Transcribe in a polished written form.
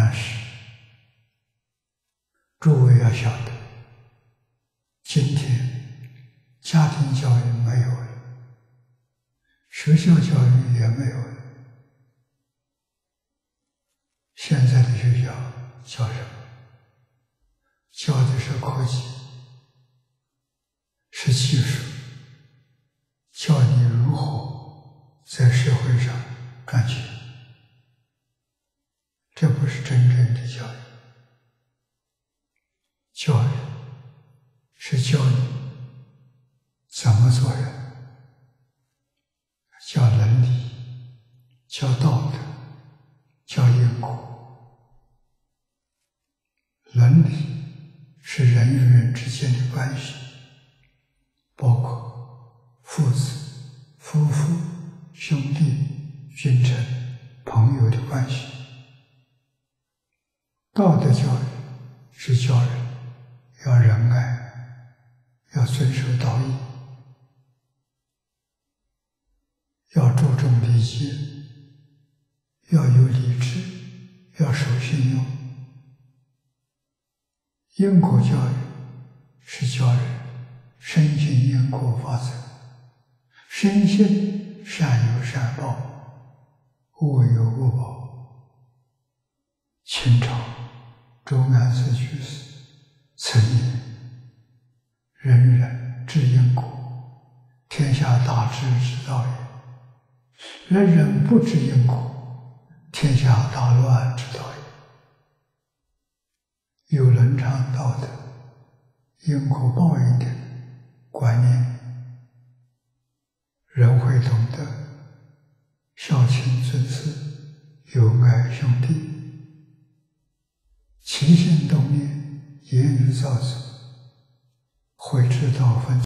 但是诸位要晓得，今天家庭教育没有了，学校教育也没有了。现在的学校教什么？教的是科技，是技术，教你如何在社会上赚钱。这不是真正的教育。教育是教你怎么做人，教伦理，教道德，教因果。伦理是人与人之间的关系，包括父子、夫妇、兄弟、君臣、朋友的关系。道德教育是教人要仁爱，要遵守道义，要注重礼节，要有理智，要守信用。因果教育是教人深信因果法则，深信善有善报，恶有恶报。清朝周安寺居士曾言：人人知因果，天下大治之道也；人人不知因果，天下大乱之道也。有伦常道德、因果报应的观念，人会懂得孝亲尊师，友爱兄弟，起心动念，言语造作，会知道分